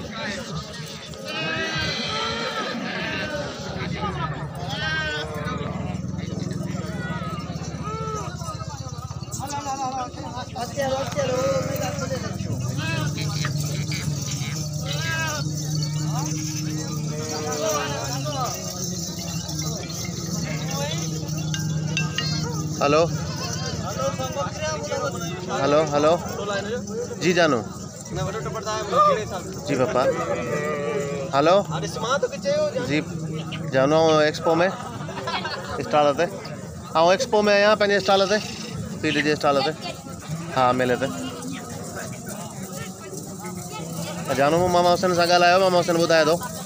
hello hello hello जी जानू जी पापा hello जी जानू एक्सपो में स्टॉल ते एक्सपो में आहियां पंहिंजे स्टॉल ते फील्ड जे स्टॉल ते हाँ मेले ते जानू मामा हुसैन सां ॻाल्हायो मामा हुसैन ॿुधाए थो